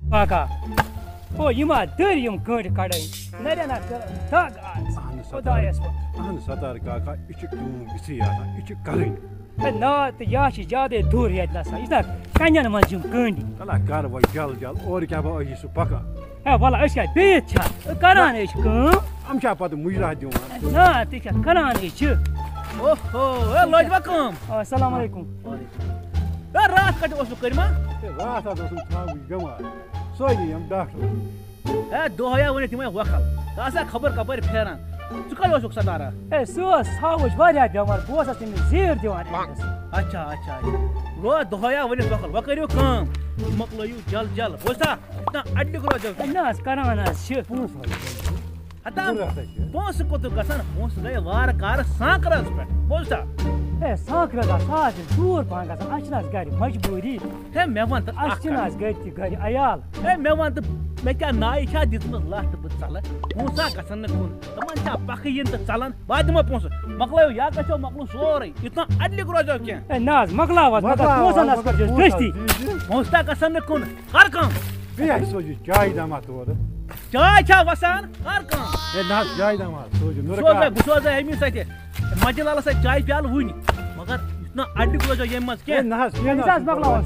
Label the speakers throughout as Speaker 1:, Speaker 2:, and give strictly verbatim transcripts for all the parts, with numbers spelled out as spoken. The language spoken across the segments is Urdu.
Speaker 1: Kaka. Oh, you might do you good cutting. Let it not talk. Oh, yes.
Speaker 2: I'm Satar Kaka, it's a good, it's a curry.
Speaker 1: And not the Yashi Jade Duriat Nasa. Is that Kanyan Majun Kundi?
Speaker 2: Kalakharab or Jal Jal or Kaba is Supaka.
Speaker 1: Eh, well, I said, bitch, a Karanish gun.
Speaker 2: I'm Chapa the Mujaju.
Speaker 1: No, I think a Karanish.
Speaker 3: Oh, oh, Lord, welcome.
Speaker 1: Assalamu alaikum.
Speaker 3: The Raskat was Kurma?
Speaker 2: The Rasa doesn't come with Gulmarg. So I am doctor.
Speaker 3: Eh, Doya went to my work. That's a cover cover parent. To call us Sadara.
Speaker 1: Eh, so how was what I do? My boss has been zero doing.
Speaker 3: Acha, acha. Lord Doya went to work. What can you come? Maklo you Jal Jal. What's that? I do go to
Speaker 1: Nas Karana ship.
Speaker 3: Adam, Ponce Cotocasan, Ponce, they are a car, Sankras. What's that?
Speaker 1: Eh, Sakra, Sergeant, poor Pangas, Ashnas Gary, much booty.
Speaker 3: Hey, me want to
Speaker 1: Ashnas get to Gary Ayal.
Speaker 3: Hey, me want to make a night. I did not last with Salah. Musakas and the moon. The man chap back in the salon. Why do my Ponce? Maklo Yakacho Maklo, sorry. It's not Adli Groja.
Speaker 1: And Nas, Makla was not a fifty.
Speaker 3: Mustakas and the Kun. Harkam.
Speaker 2: I saw you Jai Damator.
Speaker 3: Jai Chavasan, Harkam.
Speaker 2: And not Jai Damat, so you know
Speaker 3: the Emisite. Majala said Jai Pal Wuni. Magar, it's not Adikoja Yemas.
Speaker 2: Can has
Speaker 1: Makla.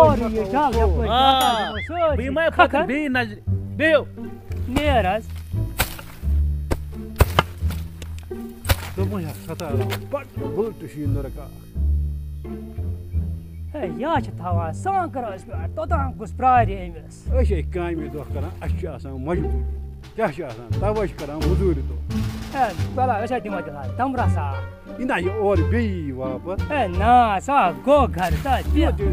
Speaker 1: Sorry,
Speaker 3: be my fucking be Bill.
Speaker 1: Near us.
Speaker 2: The Maya Satar, but the boat to see in the car.
Speaker 1: Hey, Yachatawa, Sankaras, Totankus Pride Ames.
Speaker 2: I say, Kaimi Dokara, Ashas and Majun. Jashas and Tavashkara, Mudurito.
Speaker 1: And well, I said, Tamrasa.
Speaker 2: In I or be Wapa.
Speaker 1: And now, so go, God, that you do.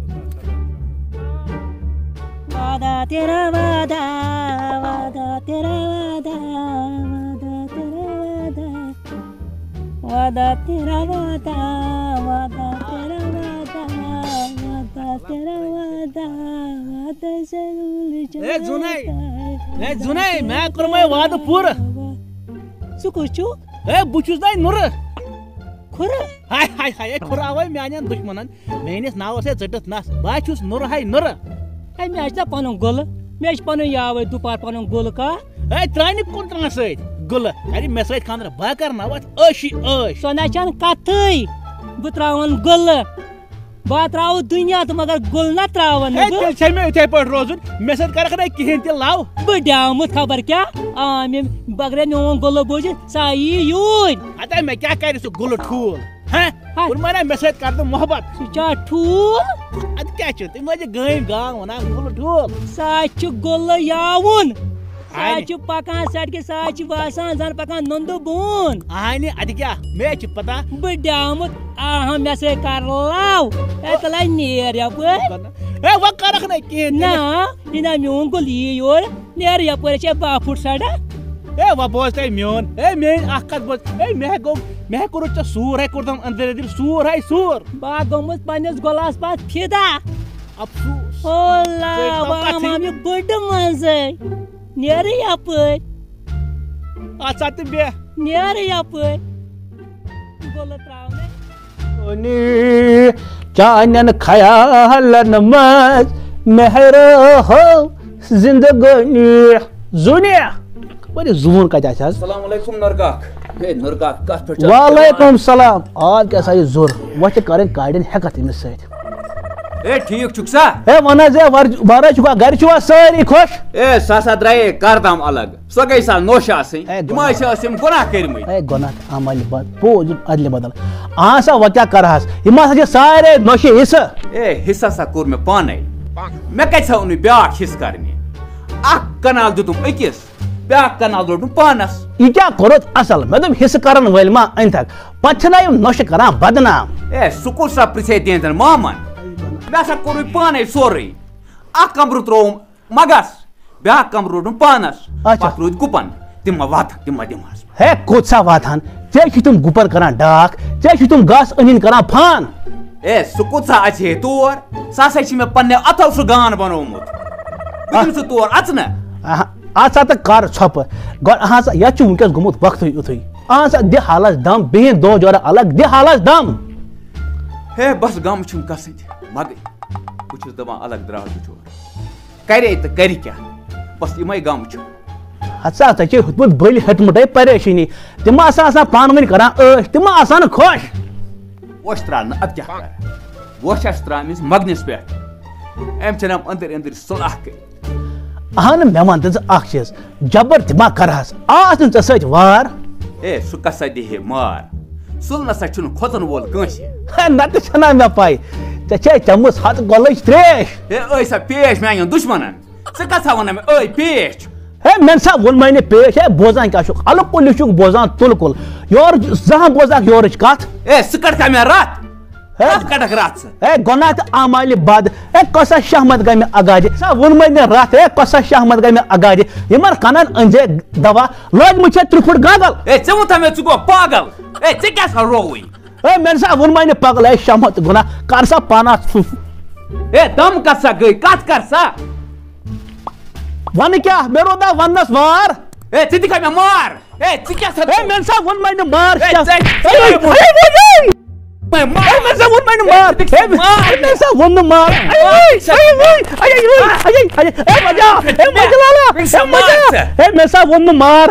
Speaker 1: Vada Teravada, Vada Teravada, Vada Teravada, Vada Teravada, Vada Teravada.
Speaker 3: Hey, Zunai! Hey, Zunai, Macroma, Vada Pura.
Speaker 1: Sukuchu?
Speaker 3: Hey, Butchus, I Nura.
Speaker 1: Kura?
Speaker 3: Hi, hi, hi, Kurawa, Manian Bushmanan. Manis now says it Nas. Bachus, Nura, hi, Nura.
Speaker 1: I matched up on Gula. Match Panayawa to Parpon Gulaka.
Speaker 3: I try to contransate. Gula, I didn't mess with Khandar Bakar now. What? Oh, she, oh.
Speaker 1: So Nachan Katai. Butrawan Gula. Batrao Dunya to Mother Gulna Trawan.
Speaker 3: Hey, tell me a tape of Rosen. Message Karakana can't allow.
Speaker 1: But down with Kabarka. I mean, Bagran Gula Bujan. Sai you.
Speaker 3: I think my cat is a Gula tool. Huh? What might I mess with Cardam Mohabat?
Speaker 1: Such a tool?
Speaker 3: I'd catch it. Imagine going down when I'm Gula tool.
Speaker 1: Such a Gula Yawun. Such a Pakan Sadki Sachi Vasan and Pakan Nondo Boon.
Speaker 3: I need Adiga, make it pata.
Speaker 1: But down with Aham Yase Carlau. At the line near your way.
Speaker 3: Hey, what Karakana can't
Speaker 1: now? In a Mungoli, you're near your Pursha put Sada.
Speaker 3: Hey, what boys they mean? Hey, man, I can't but hey, Mago, Mago, Sur, record them and the Sur, I Sur.
Speaker 1: Bagom with Panas Golas, but Pida.
Speaker 3: Up to
Speaker 1: Hola, Mamma, put the Manze. Near your put.
Speaker 3: What's at the bear?
Speaker 1: Near your put. Golatrown.
Speaker 3: Oni Chanan Kaya Namaz Mehra Ho Zindagani Zunia. What is Zoon Kajachas?
Speaker 4: Salam alaikum Nurgak. Hey Nurgak, Kasper.
Speaker 3: Walaikum salam. All Kasai Zur. What a current garden hacket in the side.
Speaker 4: Hey, Tiuk Chuksa.
Speaker 3: Hey, Manaza, Barachuka, Garchua, sir, Kosh.
Speaker 4: Hey, Sasa Dray, Kardam Alag. Sagaisa no shasi. My shasim Gona Kermi.
Speaker 3: Hey, Gona, Amali, but Poj Adlibadal. Answer what Karas. He must have decided no she is.
Speaker 4: Hey, Hissasa Kurme Pane. Makasa only Biak Hiskarni. Ah, Canal Dutum Ikis. Biak Canal Dutum Panas.
Speaker 3: Ija Korot Asal, Madam Hisakaran Velma Antak. Pachanayam Noshakara Badana.
Speaker 4: Hey, Sukusa President and Maman. Basa Kuru Pane, sorry. Akambrutrom Magas. Biakamrudum Panas. Achakrud Kupan. Timawat, Timadimas.
Speaker 3: Hey, Kotsa Vatan. Jeshitum Gupar Karan Dark. Jeshitum Gas Anin Karan Pan.
Speaker 4: Eh, Sukutsa Ache Tour. Sasachima Pane Atal Sugan Bonomut. Within the tour, Atna.
Speaker 3: Asa the car chopper. God has a Yachu Mukas Gumut Bakti Uthi. Asa de Halas Dam, being Dojora Alak de Halas Dam.
Speaker 4: Hey, Bas Gamchum Cassit. Madi, which is the one Alak Drag. کرے تو کر کیا بس یمے غم چھ
Speaker 3: ہسا ژے ہُتمُت بٔلۍ ہٹمُٹے پریشٲنی تِم آسان آسان پانہٕ ؤنۍ کران ٲش تِم آسان خۄش
Speaker 4: ووش تراونہٕ ادٕ کیٛاہ کَرٕ ووش آسہِ ترٛٲمٕژ مگنس پٮ۪ٹھ أمۍ ژھٕنم أنٛدٕرۍ أنٛدٕرۍ صلح کٔرِتھ
Speaker 3: اہن مےٚ وَن تہٕ ژٕ اکھ چیٖز جبر تہِ ما کرہس آس نہٕ ژےٚ سۭتۍ وار
Speaker 4: اے سُہ کسا دِہے مار سُل نسا چھُنہٕ کھۄژن وول کٲنٛسہِ
Speaker 3: نتہٕ چھنا مےٚ پاے ژےٚ چھے چٔمٕژ ہتھ گۄلٕچ تریش
Speaker 4: ہے ٲے سا پیش میانٮ۪ن دُشمنن ژٕ کسا وَنان مےٚ ٲے پیش
Speaker 3: ہے مےٚ سا ووٚن مےٚ نہٕ پیش ہے بوزان کیٛاہ چھُکھ الہٕ کُل چھُکھ بوزان تُل کُل یورٕ زانٛہہ بوزکھ یورٕچ کتھ
Speaker 4: اے ژٕ کڑکھا مےٚ رتھ کتھ کڑکھ رتھ ژٕ
Speaker 3: ہے گۄناہ تہٕ امالہِ بد ہے کۄسا شہمت گٔے مےٚ اگادِ سا ووٚنمے نہٕ رتھ ہے کۄسا شہمت گٔے مےٚ اگادِ یِمن کَنن أنزے دوا لٲجمٕژ چھےٚ ترٛےٚ پھٕٹ گاگل
Speaker 4: اے ژےٚ ووٚنتھا مےٚ ژٕ گوٚو پاگل اے ژےٚ کیٛاہ سا رووٕے
Speaker 3: ہے مےٚ سا ووٚنمے نہٕ پگل ہے شہمت گۄناہ کر سا پانا
Speaker 4: اے دم کتھ سا گٔے کتھ کر سا
Speaker 3: ون کیٛاہ مےٚ رودا وننس وار
Speaker 4: اے ژٕ دِکھا مےٚ مار اے ژٕ کیٛاہ سا
Speaker 3: ہے مےٚ سا ووٚنمے نہٕ مار
Speaker 4: ہے
Speaker 3: کیٛاہ
Speaker 4: ژےٚ
Speaker 3: مےٚ سا ووٚنمے نہٕ مار مےٚ سا ووٚن نہٕ مار ہے مےٚ سا ووٚن نہٕ مار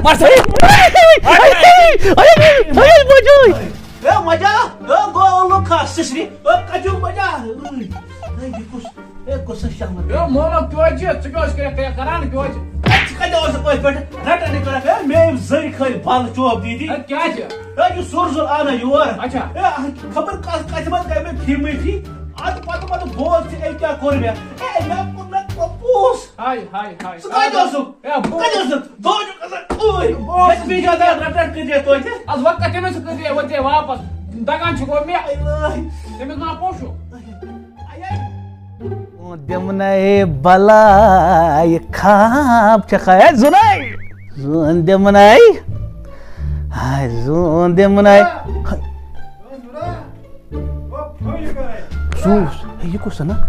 Speaker 5: واپس دگان پوشو
Speaker 3: دمنے بلائی خواب چھکھا ہے زنائی زون دمنائی ہائے زون دمنائی افسوس ہے یہ کس نا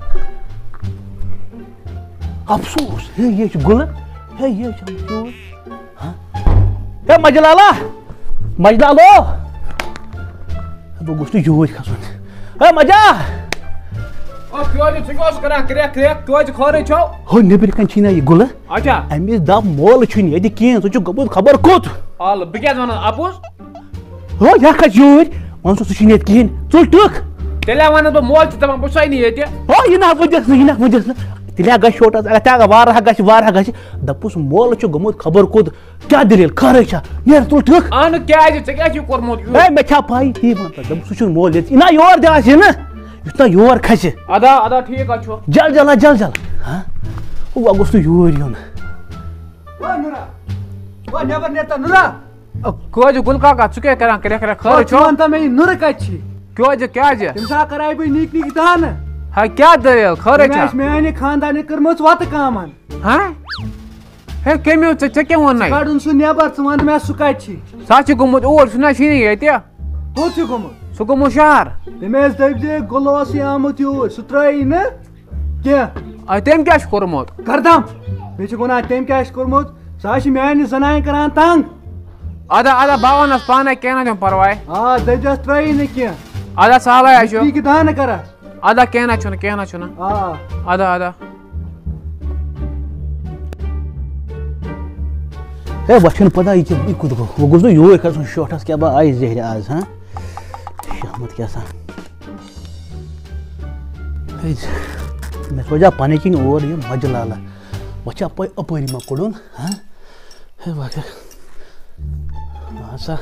Speaker 3: افسوس ہے یہ گل ہے یہ افسوس ہے مجلالا مجلالو بہ گوس نہ یوٗرۍ کھسُن ہے مجا ہو نیبر کن چھی نا یہ گل امس دپ مول چھُنہٕ ییٚتہِ کینٛہہ ژٕ چھُکھ گوٚمُت خبر کوٚت ہو یہ کھس یوٗرۍ ون سا ژٕ چھُنہٕ ییٚتہِ کِہیٖنۍ ژٕ ٹٕکھ
Speaker 5: تیٚلہِ ونہٕ بہٕ مول چھُ دپان بہٕ چھُسے نہٕ ییٚتہِ
Speaker 3: ہو یہِ نہ ؤنۍزٮ۪س نہٕ یہِ نہ ؤنۍزٮ۪س نہٕ تیٚلہِ ہا گژھِ شوٹس اگر تہِ وارہ گژھِ وارہ گژھِ دپُس مول چھُ گوٚمُت خبر کوٚت کیٛاہ دٔلیٖل خٲرٕے چھا نیر ژٕ ٹٕکھ
Speaker 5: اہن کیٛازِ ژےٚ کیٛاہ چھُے کوٚرمُت
Speaker 3: ہے مےٚ چھا پاے تی ون تہٕ دپ سُہ چھُنہٕ مول ییٚتہِ یہِ نا یور دِ آسہِ نہ یُس نا یور کھسہِ
Speaker 5: ادا ادا ٹھیٖک حظ چھُ
Speaker 3: جل جل جل جل ہاں وۄنۍ گوٚژھ نہٕ یوٗرۍ یُن
Speaker 6: نیبر نیتا نورا
Speaker 5: کٲجہِ گُل کاکا ژٕ کیٛاہ کران کرٛٮ۪کھ کرٛٮ۪کھ خٲرٕے چھُ
Speaker 6: ونتا مےٚ نورٕ کتہِ چھی
Speaker 5: کٲجہِ کیٛازِ
Speaker 6: تمہِ ساتہٕ کراے بہٕ نِک نِک دانہٕ
Speaker 5: ہے کیٛاہ دٔلیٖل خٲرٕے
Speaker 6: مےٚ
Speaker 5: چھا
Speaker 6: آسہِ میانہِ خاندانہِ کٔرمٕژ وتہٕ کامن
Speaker 5: ہاں ہے کٔمیو ژےٚ ژےٚ کیٛاہ ووٚننَے
Speaker 6: کڑُن سُہ نیبر ژٕ ون مےٚ سُہ کتہِ چھی
Speaker 5: سُہ حظ چھُ گوٚمُت اوٗرۍ سُہ نہ چھُے نہٕ ییٚتہِ
Speaker 6: کوٚت چھُ گوٚمُت
Speaker 5: سُہ گوٚمُت شہر
Speaker 6: تٔمۍ ٲسۍ دٔپۍ زِ گُل اوسُے آمُت یوٗرۍ سُہ ترٛٲیی نہٕ کینٛہہ
Speaker 5: اَدٕ تٔمۍ کیٛاہ چھُ کوٚرمُت
Speaker 6: کردم بیٚیہِ چھُ ونان تٔمۍ کیٛاہ چھُ کوٚرمُت سُہ حظ چھِ میانہِ زنانہِ کران تنگ
Speaker 5: ادا ادا بہٕ وَنس پانے کیٚنٛہہ نہ چھُنہٕ پرواے
Speaker 6: آ دٔپۍزٮ۪س ترٛٲیی نہٕ کینٛہہ
Speaker 5: ادا سہلٕے حظ چھُ
Speaker 6: نِکہِ دانہٕ کرس
Speaker 5: ادا کیٚنٛہہ نہ چھُنہٕ کیٚنٛہہ نہ چھُنہٕ
Speaker 6: آ
Speaker 5: ادا ادا
Speaker 3: ہے وۄنۍ چھُنہٕ پتہ یہِ کیٛاہ یہِ کوٚت گوٚو وۄنۍ گوٚژھ نہٕ یوٗرۍ کھسُن شوٹھس کیٛاہ بہٕ آیہِ زہرِ آز ہاں شہمت کیٛاہ سا مےٚ سوزا پنٕنۍ کِنۍ اور یہِ مجہِ لالا وۄنۍ چھا اپٲری ما کوٚڑُن ہاں ہے وۄنۍ کیٛاہ مان سا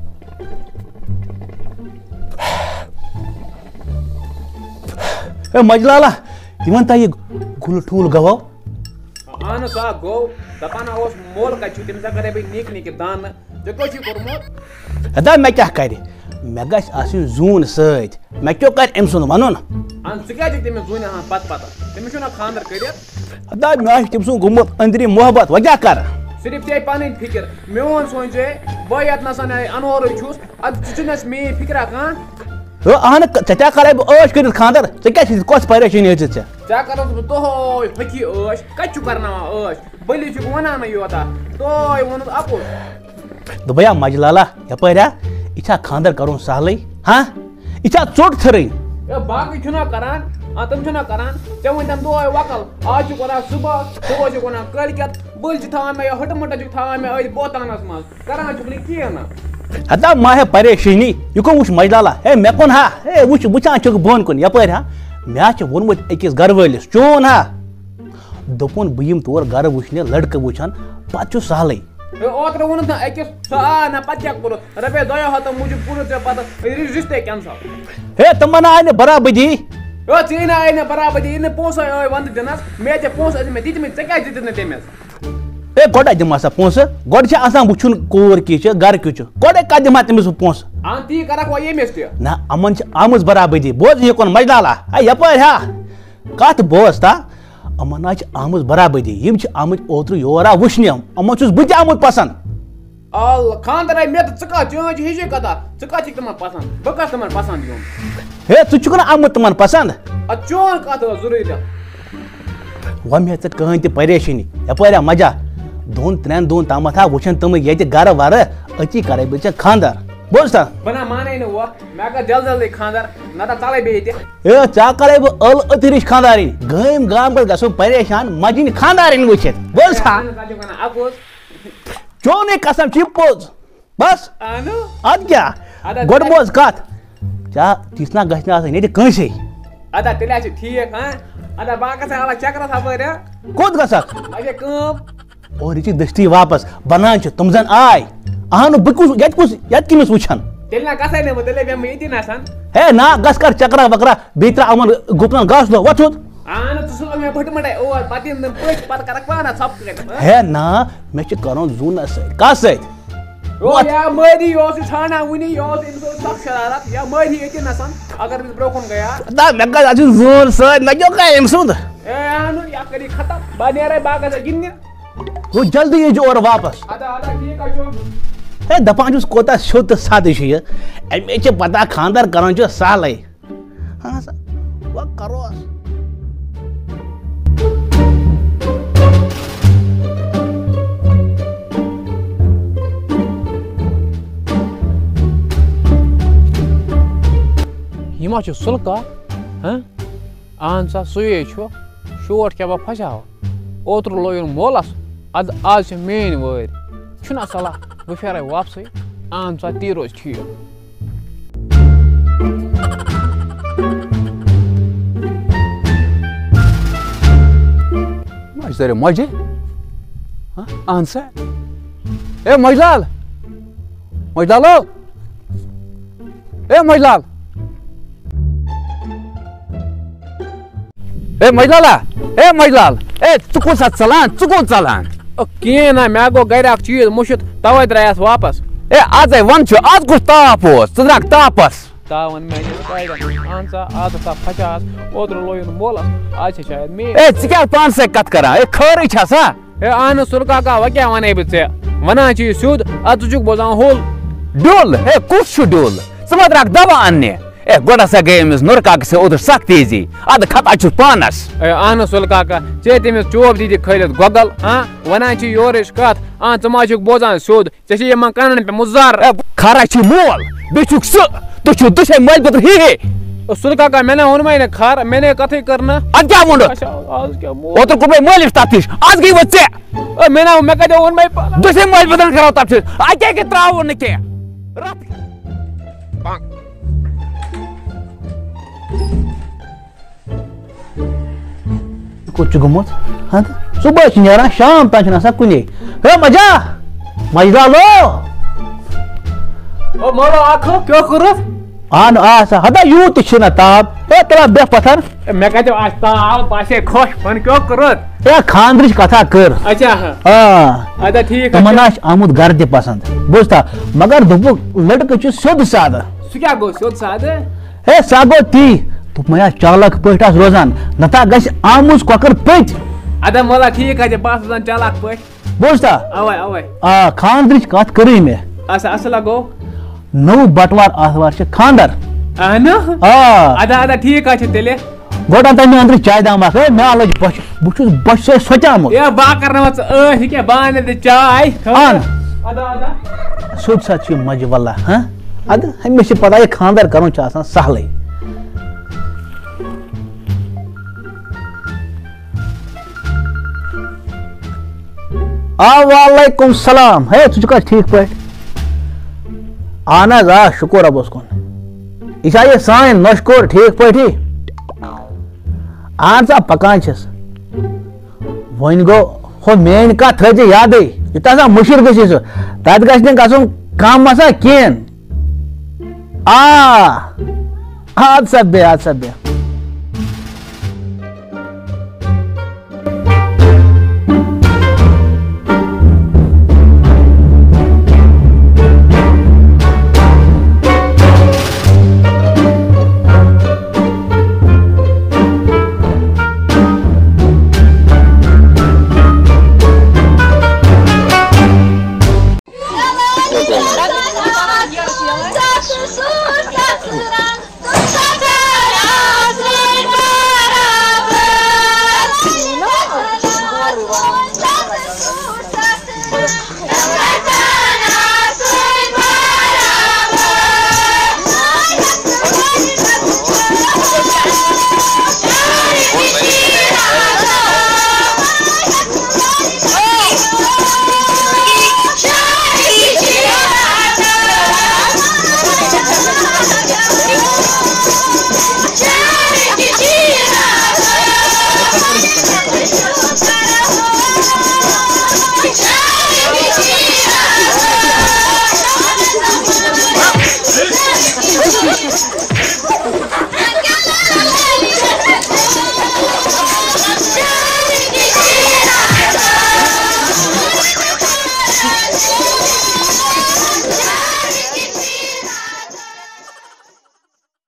Speaker 3: ہے مجہِ لالا یہِ ون تا یہِ گُل ٹھوٗل گوٚو
Speaker 5: اہن سا گوٚو دپان اوس مول کتہِ چھُ تٔمِس ہا کرے بہٕ نِک نِکہِ دانہٕ ژےٚ کیٛاہ چھُے کوٚرمُت
Speaker 3: ہتا مےٚ کیٛاہ کرِ مےٚ گژھِ آسٕنۍ زوٗن سۭتۍ مےٚ کیٛاہ کرِ أمۍ سُنٛد وَنُن
Speaker 5: اہن ژٕ کیٛازِ چھُکھ تٔمِس زوٗنہِ آسان پتہٕ پتہ تٔمِس چھُنہ خانٛدر کٔرِتھ
Speaker 3: ہتا مےٚ آسہِ تٔمۍ سُنٛد گوٚمُت أنٛدری محبت وۄنۍ کیٛاہ کرٕ
Speaker 5: صرف ژےٚ پنٕنۍ فِکر میون سونٛچے بہٕ یتنسن انورٕے چھُس ادٕ ژٕ چھُنہٕ اَسہِ میٛٲنۍ فِکرا کانٛہہ
Speaker 3: اہن ژےٚ کیٛاہ کرے بہٕ عٲش کٔرِتھ خانٛدر ژےٚ کیٛاہ چھِ کۄس پریشٲنی ہیٚژٕتھ ژےٚ
Speaker 5: ژےٚ کرس بہٕ دۄہے فٔکی عٲش کتہِ چھُ کرناوان عٲش بٔلی چھُکھ ونانٕے یوتاہ دۄہے ووٚنُتھ اَپُز
Speaker 3: دوٚپیا مجہِ لالا یپٲرۍ ہا یہِ چھا خانٛدر کرُن سہلٕے ہاں یہِ چھا ژوٚٹ ژھٕرٕنۍ
Speaker 5: ہے باقٕے چھُنا کران ہاں تم چھنا کران ژےٚ ؤنۍ تَمہِ دۄہے وکل آز چھُکھ وَنان صُبح صُبح چھُکھ وَنان کٲلۍکٮ۪تھ بٔلۍ چھِ تھاوان مےٚ یہِ ہٕٹہٕ مٕٹہٕ چھُکھ تھاوان مےٚ أتھۍ بوتانس منٛز کران چھُکھ نہٕ کِہیٖنۍ نہٕ
Speaker 3: ہتا ما ہے پریشانی یہ کون وچھ مجلالا ہے مے کون ہا ہے وچھ وچھان چھُکھ بون کُن یپٲرۍ ہا مےٚ چھُ ووٚنمُت أکِس گرٕ وٲلِس چون ہا دوٚپُن بہٕ یِم تور گرٕ وٕچھنہِ لڑکہٕ وٕچھن پتہٕ چھُ سہلٕے
Speaker 5: اوترٕ ووٚنُتھ نہ أکِس سُہ آ نہ پتہٕ کیٛاہ کوٚرُتھ رۄپیہِ دۄیو ہتو موٗجوٗب کوٚرُتھ ژےٚ پتہٕ رِشتے کینسل
Speaker 3: ہے تِمن آیہِ نہٕ برابٔدی
Speaker 5: او ژےٚ نہ آیہِ نہٕ برابٔدی ییٚلہِ نہٕ پونٛسے آے ونٛدٕ دِنس مےٚ ژےٚ پونٛسہٕ ٲسۍ مےٚ دِتمٕتۍ ژےٚ کیٛازِ دِتِکھ نہٕ تٔمِس
Speaker 3: ہے گۄڈے دِمہٕ سا پونٛسہٕ گۄڈٕ چھِ آسان وٕچھُن کوٗر کِژھ چھِ گرٕ کیُتھ چھُ گۄڈے کتھ دِمہٕ ہا تٔمِس بہٕ پونٛسہٕ
Speaker 5: اہن تی کرکھ وۄنۍ ییٚمِس تہِ
Speaker 3: نہ یِمن چھِ آمٕژ برابٔدی بوز یہِ کُن مجلالا ہے یپٲرۍ ہا کتھ بوز تا یِمن حظ چھِ آمٕژ برابٔدی یِم چھِ آمٕتۍ اوترٕ یور ہا وٕچھنہِ یِمن چھُس بہٕ تہِ آمُت پسنٛد
Speaker 5: اللہ خانٛدر آے مےٚ تہٕ ژٕ کتھ چٲنۍ چھِ ہِشی کتھا ژٕ کتھ چھِکھ تِمن پسنٛد بہٕ کتھ تِمن پسنٛد یُن
Speaker 3: ہے ژٕ چھُکھ نہٕ آمُت تِمن پسنٛد
Speaker 5: ادٕ چون کتھ ٲس ضروٗری
Speaker 3: وۄنۍ مےٚ ژٕ کٕہٕنۍ تہِ پریشٲنی یپٲرۍ ہا مزہ دۄن ترٛٮ۪ن دۄہن تامتھ ہا وٕچھن تِم ییٚتہِ گرٕ ورٕ أتی کرے بہٕ ژےٚ خانٛدر بوز تا
Speaker 5: بہٕ نہ مانے نہٕ وۄنۍ مےٚ کر جلد جلدی خانٛدر نتہٕ ژلے بیٚیہِ تہِ
Speaker 3: ہے ژےٚ کرے بہٕ ٲل أترِچ خانٛدارٕنۍ گٲمۍ گام پٮ۪ٹھ گژھو پریشان مجِنۍ خانٛدارٕنۍ وٕچھِتھ بوز تا
Speaker 5: اپوز
Speaker 3: چونٕے قسم چھِ پوٚز بس
Speaker 5: اہن
Speaker 3: ادٕ کیٛاہ گۄڈٕ بوز کتھ ژےٚ تِژھ نہ گژھِ نہٕ آسٕنۍ ییٚتہِ کٲنٛسے
Speaker 5: ادا تیٚلہِ آسہِ ٹھیٖک ہاں ادا بہٕ گژھے الگ چکرس ہپٲرۍ ہا
Speaker 3: کوٚت گژھکھ
Speaker 5: اَسہِ گٔے کٲم
Speaker 3: اور یہِ چھِ دٔستی واپس بنان چھِ تِم زن آے اہنو بہٕ کُس ییٚتہِ کُس ییٚتہِ کٔمِس وٕچھن
Speaker 5: تیٚلہِ نہ گژھے نہٕ بہٕ تیٚلے بیٚہمہٕ بہٕ ییٚتی نسن
Speaker 3: ہے نا گژھ کر چکرا وکرا بیٚیہِ ترٛاو یِمن گُپنن گاسہٕ دۄہ وۄتھُت
Speaker 5: اہن ژٕ سوز مےٚ بٔٹہٕ مٹے اور پتہٕ یِن تِم پٔژھۍ پتہٕ کرکھ پانس ژھۄپہٕ کٔرِتھ
Speaker 3: ہے نا مےٚ چھُ کرُن زوٗنس سۭتۍ کتھ سۭتۍ
Speaker 5: او یا مٲری یہِ اوس یہِ ژھانڈان وُنی یہِ اوس أمِس اوس سخ شرارت یا مٲری ییٚتی نسن اگر أمِس برونٛہہ کُن گٔیا
Speaker 3: دا مےٚ گژھِ آسُن زوٗن سۭتۍ مےٚ کیٛاہ کَرِ أمۍ سُنٛد
Speaker 5: اے اہن یا کٔری ختم بہٕ نیرے بہٕ گژھے گِنٛدنہِ
Speaker 3: گوٚو جلدی ییٖزِ اورٕ واپس
Speaker 5: ادا ادا ٹھیٖک حظ چھُ
Speaker 3: ہے دپان چھُس کوتاہ سیوٚد تہٕ سادٕ چھُ یہِ اَمے چھِ پتہ خانٛدر کرُن چھُ سہلٕے اہن سا وۄنۍ کروس
Speaker 5: یہِ ما چھُ سُلہٕ کتھ اہن سا سُے چھُ شوٹ کیٛاہ بہٕ پھسیو اوترٕ لویُن مولس ادٕ آز چھِ میٲنۍ وٲرۍ چھُنا صلاح بہٕ پھیرے واپسٕے اہن سا تی روزِ ٹھیٖک
Speaker 4: سر مجھے اہن سا اے مجلال مجلالو اے مجلال اے مجلالا اے مجلال اے ژٕ کوٚت سا ژلان ژٕ کوٚت ژلان
Speaker 5: کِہیٖنۍ نہ مےٚ گوٚو گرِ اکھ چیٖز مُشِتھ تَوے درٛایس واپس
Speaker 4: اے آزے ون چھُ آز کُس تاپھ اوس ژٕ درٛاکھ تاپس
Speaker 5: تاون میانٮ۪ن اہن سا آز ہسا پھسیاس اوترٕ لویُن مولس آز چھِ شاید میٲنۍ
Speaker 4: اے ژٕ کیٛاہ پانہٕ سۭتۍ کتھ کران اے خٲرٕے چھا سا
Speaker 5: ہے اہن سُر کاکا وۄنۍ کیٛاہ ونے بہٕ ژےٚ ونان چھِ یہِ سیوٚد ادٕ ژٕ چھُکھ بوزان ہوٚل
Speaker 4: ڈوٚل ہے کُس چھُ ڈوٚل ژٕ ما درٛاکھ دوا اننہِ اے گۄڈٕ ہسا گٔے أمِس نُرٕ کاکس سۭتۍ اوترٕ سخ تیزی ادٕ کھژان چھُس پانس
Speaker 5: ہے اہن سُل کاکا ژےٚ تٔمِس چوب دِتہِ کھٲلِتھ گۄگل ہاں ونان چھِ یورٕچ کتھ اہن ژٕ ما چھُکھ بوزان سیوٚد ژےٚ چھِ یِمن کنن پیٚمُت زر
Speaker 4: خرا چھُ مول بیٚیہِ چھُکھ ژٕ تُہۍ چھِو دُشے مٲلۍ پتہٕ ہی ہے
Speaker 5: سُل کاکا مےٚ نہ ووٚنمے نہٕ خر مےٚ نے کتھٕے کٔر نہٕ
Speaker 4: ادٕ کیٛاہ ووٚنُتھ
Speaker 5: آز کیٛاہ
Speaker 4: اوترٕ کوٚر مےٚ مٲلِس تفتیش آز گٔے وۄنۍ ژےٚ
Speaker 5: مےٚ نہ مےٚ کتہِ ووٚنمے
Speaker 4: دُشے مٲلۍ پتن کرو تفتیش اَتہِ کیٛاہ تراوُن نہٕ کینٛہہ
Speaker 3: کوٚت چھُ گوٚمُت صُبحٲے چھِ نیران شام تام چھُنہٕ آسان کُنے ہے مجا مجلالو
Speaker 5: او مولو اکھ کیٛاہ کوٚرُتھ
Speaker 3: اہن آ سا ہتا یوٗت تہِ چھُنہ تاپھ ہے تُلان بیٚہہ پتھر
Speaker 5: مےٚ کتہِ آسہِ تاپھ باسے خۄش وۄنۍ کیٛاہ کوٚرُتھ
Speaker 3: ہے خانٛدرٕچ کتھا کٔر
Speaker 5: اچھا
Speaker 3: آ
Speaker 5: ادا ٹھیٖک
Speaker 3: تِمن آسہِ آمُت گرٕ تہِ پسنٛد بوٗزتھا مگر دوٚپُکھ لڑکہٕ چھُ سیوٚد سادٕ
Speaker 5: سُہ کیٛاہ گوٚو سیوٚد سادٕ
Speaker 3: ہے سا گوٚو تی دوٚپمَے آز چالاک پٲٹھۍ آس روزان نتہٕ گژھِ آمٕژ کۄکر پٔتۍ
Speaker 5: ادا مولا ٹھیٖک حظ چھِ بہٕ آسہٕ روزان چالاک پٲٹھۍ
Speaker 3: بوٗزتھا
Speaker 5: اَوے اَوے
Speaker 3: آ خانٛدرٕچ کتھ کٔرٕے مےٚ
Speaker 5: اچھا اصٕل گوٚو
Speaker 3: نوٚو بٹوار آتھوار چھِ خانٛدر
Speaker 5: اہن
Speaker 3: آ
Speaker 5: ادا ادا ٹھیٖک حظ چھُ تیٚلہِ
Speaker 3: گۄڈٕ اَنتہٕ مےٚ أنٛدرٕ چاے دام اکھ ہے مےٚ لٔج بۄچھِ بہٕ چھُس بۄچھِ سۭتۍ سۄژیومُت
Speaker 5: ہے بہٕ کرناوَتھ ژٕ ٲٹھ ییٚکیٛاہ بہٕ اَنَے ژےٚ چاے
Speaker 3: اَن
Speaker 5: ادا ادا
Speaker 3: سیوٚد سادٕ چھُ یہِ مجہِ واللہ ہاں اَدٕ مےٚ چھِ پتہ یہِ خانٛدر کرُن چھُ آسان سہلٕے وعلیکم السلام. ہے ژٕ چھُکھا ٹھیٖک پٲٹھۍ؟ اہن حظ آ شُکُر رۄبَس کُن. یہِ چھا یہِ سٲنۍ نۄشہِ کوٗر ٹھیٖک پٲٹھی؟ اہن سا پکان چھِس. وۄنۍ گوٚو ہُہ میٲنۍ کتھ تھٲیزِ یادٕے یوٗتاہ سا مُشِر گژھِ سُہ تتھ گژھِ نہٕ گژھُن کم آسان کِہیٖنۍ. آ اَدٕ سا بیٚہہ اَدٕ سا بیٚہہ.